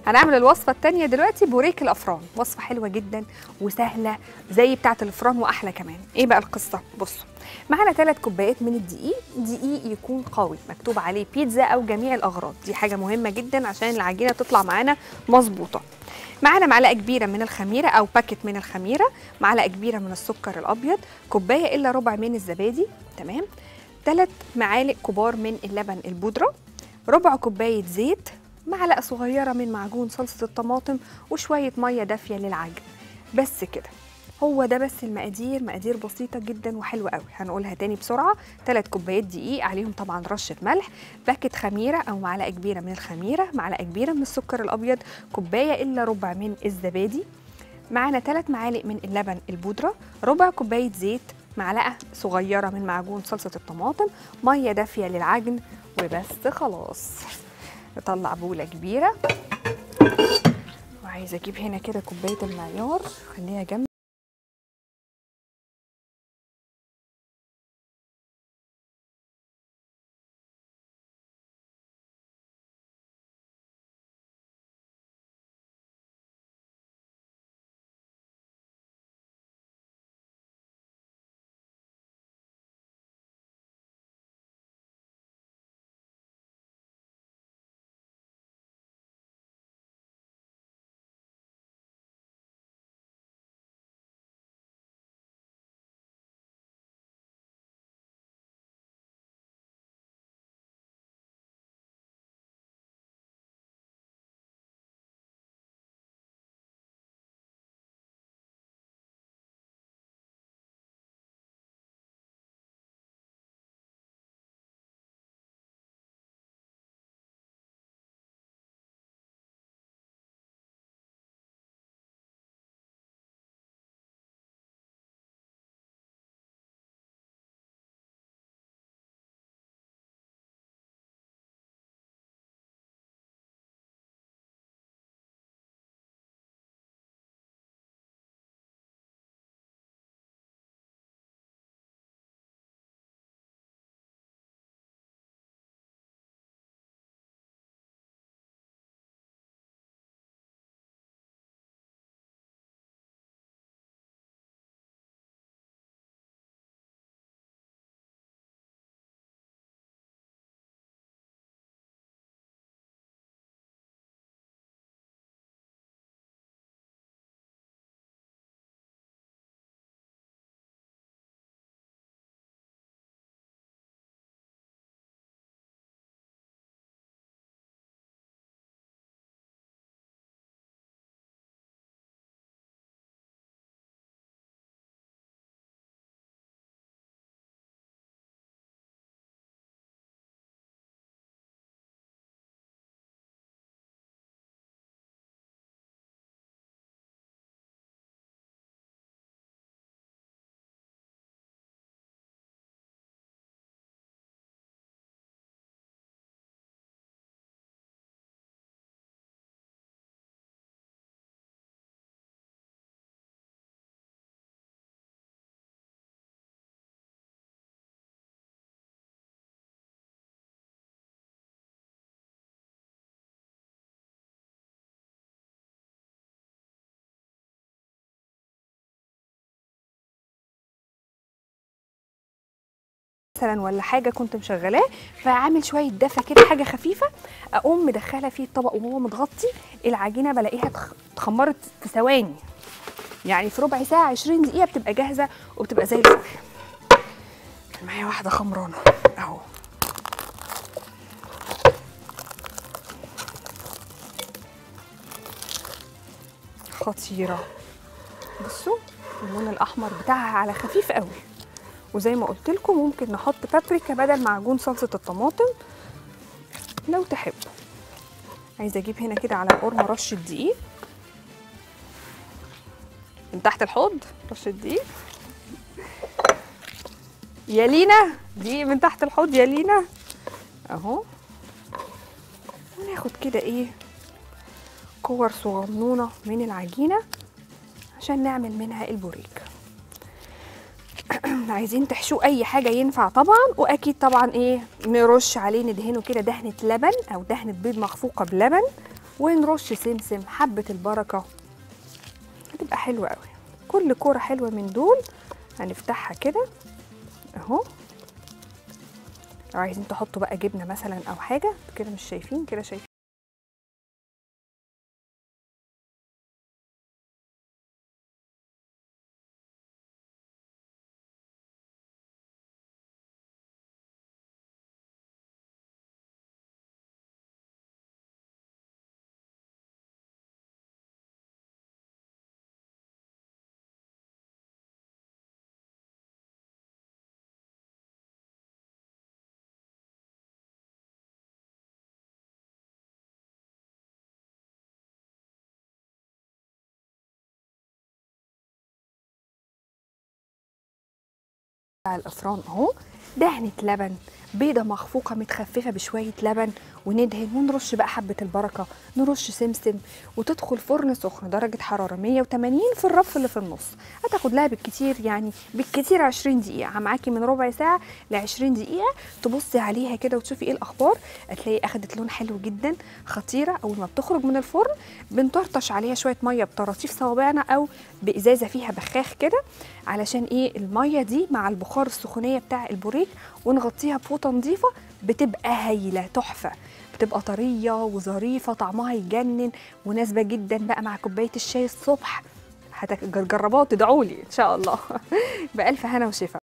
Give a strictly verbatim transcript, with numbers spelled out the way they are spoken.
هنعمل الوصفه الثانيه دلوقتي، بوريك الافران. وصفه حلوه جدا وسهله زي بتاعه الافران واحلى كمان. ايه بقى القصه؟ بصوا، معانا ثلاث كوبايات من الدقيق. دقيق يكون قوي مكتوب عليه بيتزا او جميع الاغراض، دي حاجه مهمه جدا عشان العجينه تطلع معانا مظبوطه. معانا معلقه كبيره من الخميره او باكت من الخميره، معلقه كبيره من السكر الابيض، كوبايه الا ربع من الزبادي، تمام، ثلاث معالق كبار من اللبن البودره، ربع كوبايه زيت، معلقه صغيره من معجون صلصه الطماطم، وشويه ميه دافيه للعجن. بس كده، هو ده بس المقادير. مقادير بسيطه جدا وحلوه قوي. هنقولها تاني بسرعه: ثلاث كوبايات دقيق، عليهم طبعا رشه ملح، باكت خميره او معلقه كبيره من الخميره، معلقه كبيره من السكر الابيض، كوبايه الا ربع من الزبادي، معانا ثلاث معالق من اللبن البودره، ربع كوبايه زيت، معلقه صغيره من معجون صلصه الطماطم، ميه دافيه للعجن، وبس خلاص. نطلع بوله كبيره، وعايزه اجيب هنا كده كوبايه المعيار، خليها جنب. مثلا ولا حاجه كنت مشغلاه، فعامل شويه دفى كده، حاجه خفيفه، اقوم مدخله فيه الطبق وهو متغطي. العجينه بلاقيها اتخمرت في ثواني، يعني في ربع ساعه عشرين دقيقه بتبقى جاهزه وبتبقى زي الفل. معايا واحده خمرانه اهو، خطيره. بصوا اللون الاحمر بتاعها على خفيف قوي. وزي ما قلت لكم ممكن نحط بابريكا بدل معجون صلصه الطماطم لو تحبوا. عايزه اجيب هنا كده على القرمه رشه دقيق من تحت الحوض، رشه دقيق يا لينا، دقيق من تحت الحوض يا لينا اهو. وناخد كده ايه، كور صغنونه من العجينه عشان نعمل منها البوريك. عايزين تحشوه اي حاجه ينفع طبعا، واكيد طبعا ايه، نرش عليه ندهنه كده دهنه لبن او دهنه بيض مخفوقه بلبن ونرش سمسم، حبه البركه، هتبقى حلوه قوي. كل كوره حلوه من دول هنفتحها كده اهو. لو عايزين تحطوا بقى جبنه مثلا او حاجه كده، مش شايفين كده، شايفين على الافران اهو. دهنه لبن، بيضه مخفوقه متخففه بشويه لبن وندهن، ونرش بقى حبه البركه، نرش سمسم، وتدخل فرن سخن درجه حراره مية وتمانين في الرف اللي في النص. هتاخد لها بالكتير يعني بالكتير عشرين دقيقه، معاكي من ربع ساعه ل عشرين دقيقه. تبصي عليها كده وتشوفي ايه الاخبار، هتلاقي اخدت لون حلو جدا، خطيره. اول ما بتخرج من الفرن بنطرطش عليها شويه ميه بطراطيف صوابعنا او بازازه فيها بخاخ كده، علشان ايه الميه دي مع البخار السخونيه بتاع البوريك، ونغطيها بفوطه نظيفه. بتبقى هايله تحفه، بتبقى طريه وظريفه، طعمها يجنن، مناسبه جدا بقى مع كوبايه الشاي الصبح. هتجربوها وتدعوا لي ان شاء الله. بألف هنا وشفا.